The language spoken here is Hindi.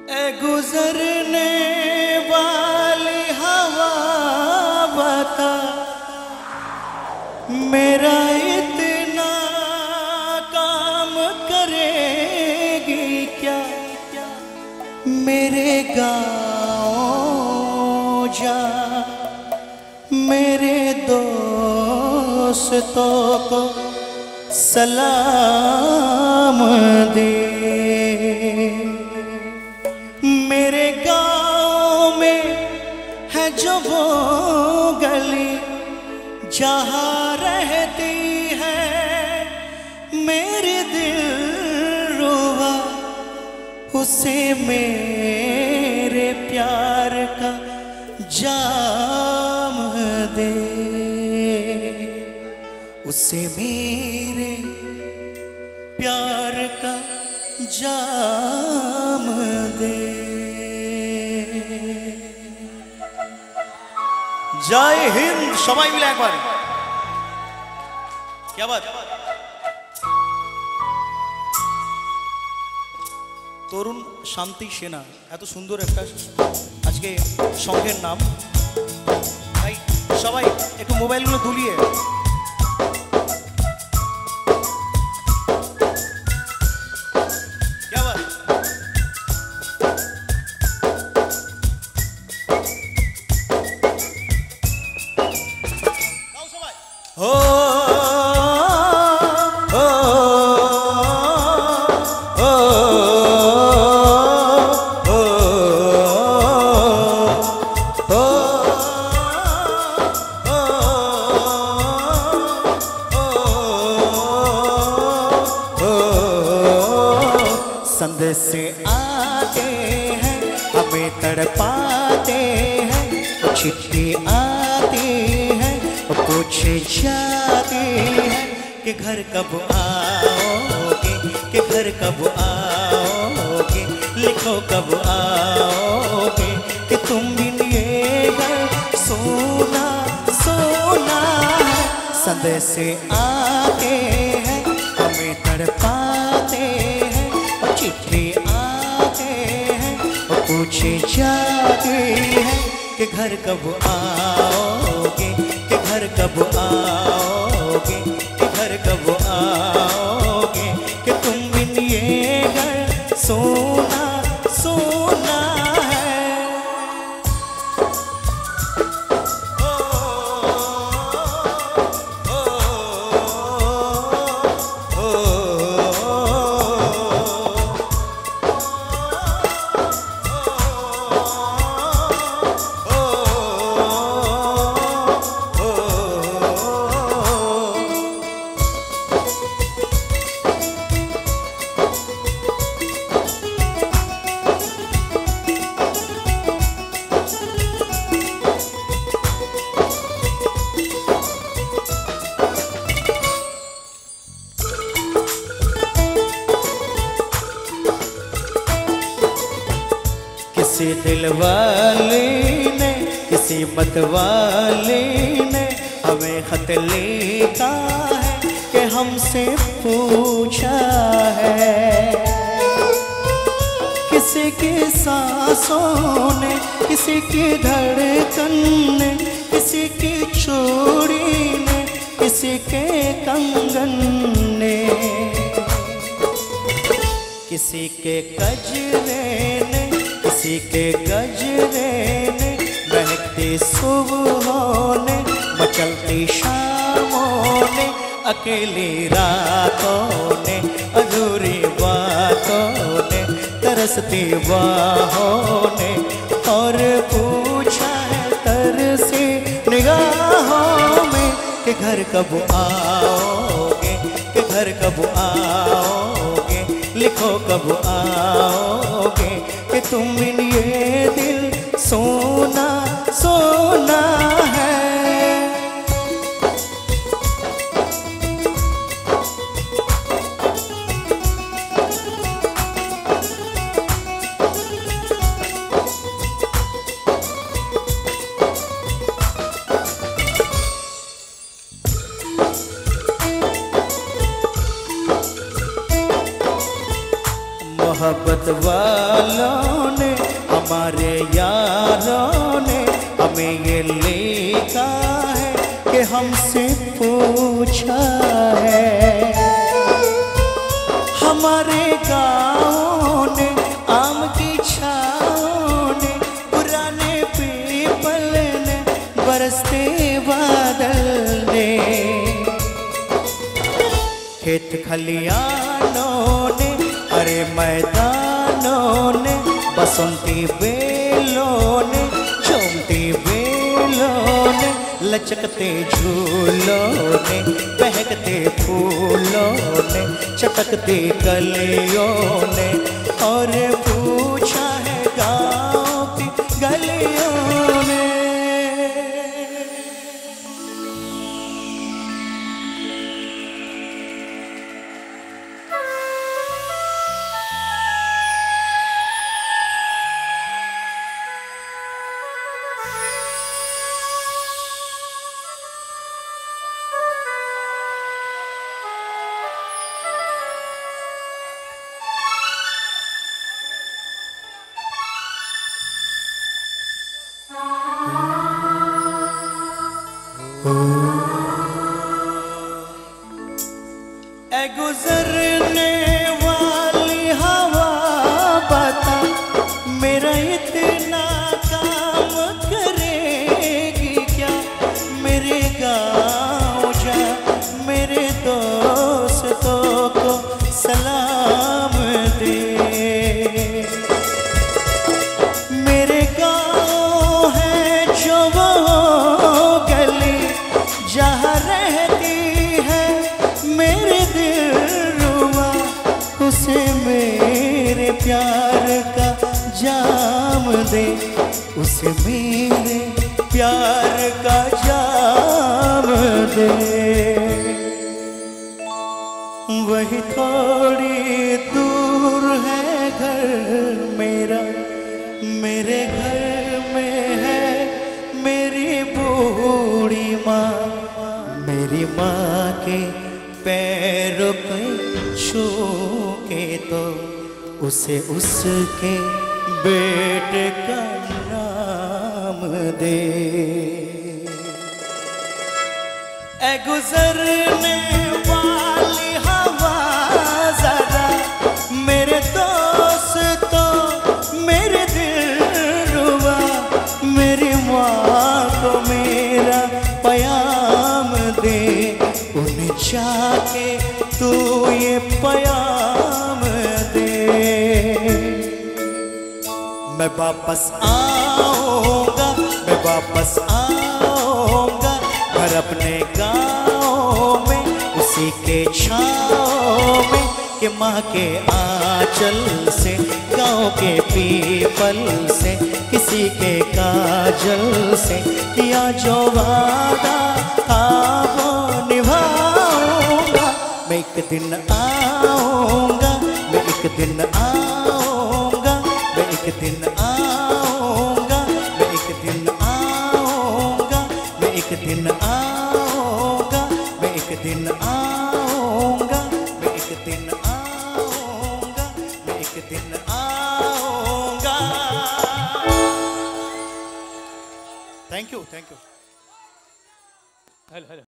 ए गुजरने वाली हवा बता मेरा इतना काम करेगी क्या। मेरे गाँव जा मेरे दोस्तों को सलाम दे। मेरे गाँव में है जो वो गली जहाँ रहती है मेरे दिल रुबा, उसे मेरे प्यार का जाम दे। उसे मेरे प्यार का जाम दे। जय हिंद। सबाई मिले एक बार क्या बात। তরুণ শান্তি সেনা এত সুন্দর একটা আজকে সংঘের নাম। তাই সবাই একটু মোবাইলগুলো দুলিয়ে संद से आते हैं हमें तड़पाते हैं, चिट्ठी आती है पूछे जाती है कि घर कब आओगे, कि घर कब आओगे, लिखो कब आओगे कि तुम बिन ये घर सोना सोना है। संद से आते हैं हमें तड़पाते हैं, चिट्ठी आते हैं और पूछे जाते हैं कि घर कब आओगे, कि घर कब आओगे, कि घर कब आओगे कि तुम बिन ये घर सोना सोना है। किसी दिल वाले ने, किसी मत वाले ने हमें खत लिखा है कि हमसे पूछा है। किसी की सांसों ने, किसी की धड़कन ने, किसी की चूड़ी ने, किसी के कंगन ने, किसी के गजरे ने, किसी के गजरे ने, महकती सुबहों ने, मचलती शामों ने, अकेली रातों ने, अधूरी बातों ने, तरसती बाहों ने और पूछा है तरसी निगाहों में कि घर कब आओगे, कि घर कब आओगे, लिखो कब आओगे कि तुम बिन ये दिल सोना सोना है। मोहब्बत वालों ने यारों ने हमें ये लिखा है कि हमसे पूछा है। हमारे गाँव ने आम की छाँव ने पुराने पीपल ने बरसते बादल ने खेत खलियानों ने हरे मैदानों ने बसंती बेलों ने झूमती बेलों ने लचकते झूलों ने बहकते फूलों ने चटकती कलियों ने और पूछा है गाँव की गलियों ने। ऐ गुजरने वाली हवा बता मेरा इतना काम करेगी क्या। मेरे गाँव जा मेरे दोस्तों को सलाम दे। मेरे गाँव है जो वो गली जहाँ रहती है मेरे दिलरुबा उसे मेरे प्यार का जाम दे। उसे मेरे प्यार का जाम दे। वही थोड़ी दूर है घर मेरा मेरे घर में है मेरी बूढ़ी माँ। मेरी माँ के पैरों पे छू के तो उसे उसके बेटे का नाम दे। ऐ गुजरने वाली हवा जरा मेरे दोस्तों मेरे दिलरुबा मेरी माँ को मेरा प्याम दे। उन्हें जाके तू ये प्याम दे। मैं वापस आऊँगा मैं वापस आऊँगा घर अपने गाँव में उसी के छाँव में कि माँ के आंचल से गाँव के पीपल से किसी के काजल से किया जो वादा वो निभाऊंगा। मैं एक दिन आऊँगा मैं एक दिन आऊँगा मैं एक दिन आऊँगा मैं एक दिन आऊँगा मैं एक दिन आऊँगा मैं एक दिन आऊँगा मैं एक दिन आऊँगा मैं एक दिन आऊँगा। Thank you. Hello hello.